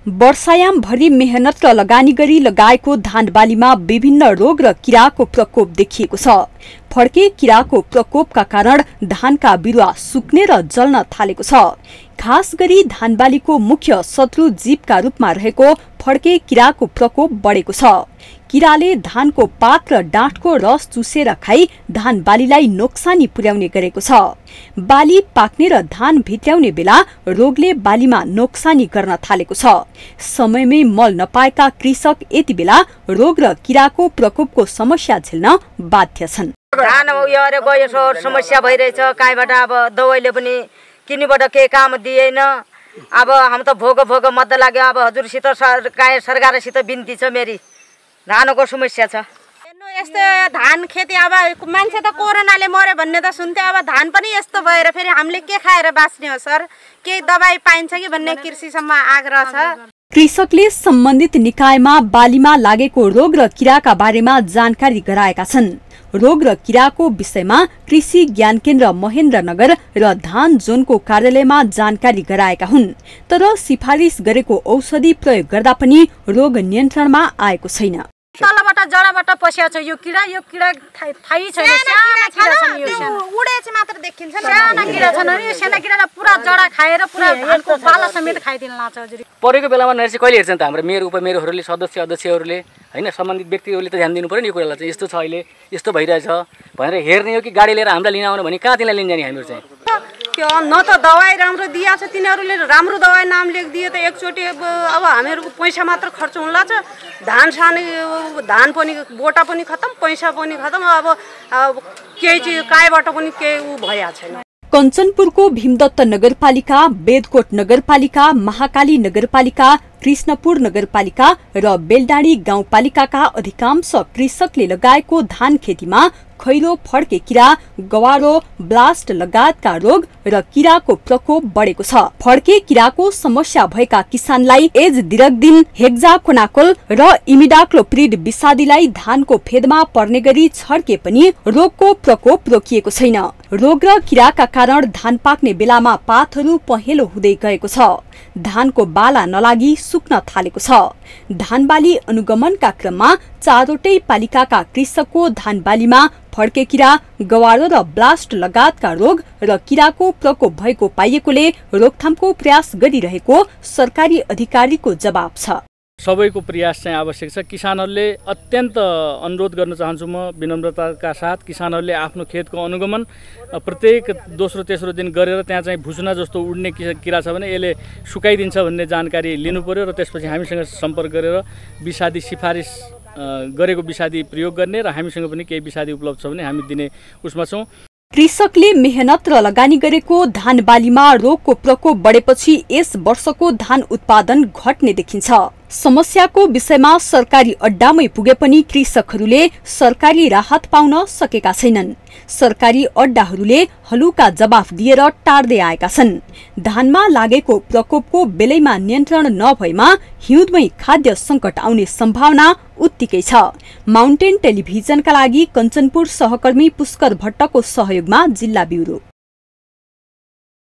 वर्षायाम भरि मेहनत र लगानी गरी लगाएको धान बालीमा विभिन्न रोग र किराको प्रकोप देखिएको छ। फड्के किराको प्रकोपका कारण धानका बिरुवा सुक्ने र जल्न थालेको छ। खास गरी धान बालीको मुख्य शत्रु जीवका रूपमा रहेको फड्के किराको प्रकोप बढेको छ। किराले धानको पात र डाँठको रस चुसेर खाई धान बालीलाई नोक्सानी पुर्याउने गरेको छ। बाली पाक्ने र धान भित्र्याउने बेला रोगले बालीमा नोक्सानी गर्न थालेको छ। समयमै मल नपाएका कृषक यति बेला रोग र किराको प्रकोपको समस्या झेल्न बाध्य छन्। धान उयो गयो समस्या भइरहेछ। काहीबाट अब दबाईले पनि किन्नुबाट केही काम दिएन। अब हम त भोग मत लाग्यो। अब हजुरसित सरकारसित बिन्ती छ मेरी। धानको समस्या छ। यस्तो धान खेती अब मान्छे त कोरोनाले मर्यो भन्ने त सुन्थे। अब धान पनि यस्तो भएर फेरि हामीले के खाएर बाँच्ने हो सर? केही दबाई पाइन्छ कि भन्ने कृषिसम्म आग्रह छ। कृषकले सम्बन्धित निकायमा बालीमा लागेको रोग र किराका बारेमा जानकारी गराएका छन्। रोग र किराको विषयमा कृषि ज्ञान केन्द्र महेन्द्रनगर र धान जोनको कार्यालयमा जानकारी गराएका हुन्। तर सिफारिस गरेको औषधि प्रयोग गर्दा पनि रोग नियन्त्रणमा आएको छैन। तलबाट जडाबाट पस्याछ यो किरा थाहै छैन। उडेछ मात्र देखिन्छ। साना किरा छन् नि। साना किराले पुरा जडा खाएर पुरा धानको पाला समेत खाइदिन लाग्छ हजुर। परेको बेलामा नहेर्छ कहिले हेर्छन् त हाम्रो मेयरहरूले अध्यक्षहरूले हैन सम्बन्धित व्यक्तिहरूले त ध्यान दिनु पर्यो नि यो कुरालाई चाहिँ। यस्तो छ अहिले यस्तो भइरहेछ भनेर हेर्ने हो कि गाडी लिएर हामीलाई लिन आउनु भने कहाँ तिनीलाई लिन जाने हामीहरू चाहिँ? न त दबाई राम्रो दिएको छ। तिनीहरूले राम्रो दबाई नाम लेखिदिए त एकचोटि अब हामीहरूको पैसा मात्र खर्च हुन लाग्छ। धान पनि बोटा पनि खतम, पैसा पनि खतम। अब केही चिज काहीबाट पनि केही भइएको छैन। कञ्चनपुरको भीमदत्त नगरपालिका, बेदकोट नगरपालिका, महाकाली नगरपालिका, कृष्णपुर नगरपालिका र बेलडाँडी गाउँपालिकाका अधिकांश कृषकले लगाएको धान खेतीमा खैरो, फड्के किरा, गवारो, ब्लास्ट लगायतका रोग र किराको प्रकोप बढेको छ। फड्के किराको समस्या भएका किसानलाई एज दिरकदिन, हेक्जाकोनाकोल र इमिडाक्लोप्रिड विषादीलाई धानको फेदमा पर्ने गरी छर्के पनि रोगको प्रकोप रोकिएको छैन। रोग र किराका कारण धान पाक्ने बेलामा पातहरू पहेँलो हुँदै गएको छ। धानको बाला नलागी सुक्न थालेको छ। धान बाली अनुगमनका क्रममा चारवटै पालिकाका कृषकको धान बालीमा फड्के किरा, गवारो र ब्लास्ट लगायतका रोग र किराको प्रकोप भएको पाइएकोले रोकथामको प्रयास गरिरहेको सरकारी अधिकारीको जवाब छ। सबैको प्रयास चाहिँ आवश्यक छ। किसानहरूले अत्यन्त अनुरोध गर्न चाहन्छु म विनम्रताका साथ, किसानहरूले आफ्नो खेतको अनुगमन प्रत्येक दोस्रो तेस्रो दिन गरेर त्यहाँ चाहिँ भुसुना जस्तो उड्ने किरा छ भने यसले सुकाइदिन्छ भन्ने जानकारी लिनु पर्यो र त्यसपछि हामीसँग सम्पर्क गरेर विषादी सिफारिस गरेको विषादी प्रयोग गर्ने र हामीसँग पनि केही विषादी उपलब्ध छ भने हामी दिने उसमा छौँ। कृषकले मेहनत र लगानी गरेको धान बालीमा रोगको प्रकोप बढेपछि यस वर्षको धान उत्पादन घट्ने देखिन्छ। समस्याको विषयमा सरकारी अड्डामै पुगे पनि कृषकहरूले सरकारी राहत पाउन सकेका छैनन्। सरकारी अड्डाहरूले हलुका जवाफ दिएर टार्दै आएका छन्। धानमा लागेको प्रकोपको बेलैमा नियन्त्रण नभएमा हिउँदमै खाद्य संकट आउने सम्भावना उत्तिकै छ। माउन्टेन टेलिभिजनका लागि कञ्चनपुर सहकर्मी पुष्कर भट्टको सहयोगमा जिल्ला ब्युरो।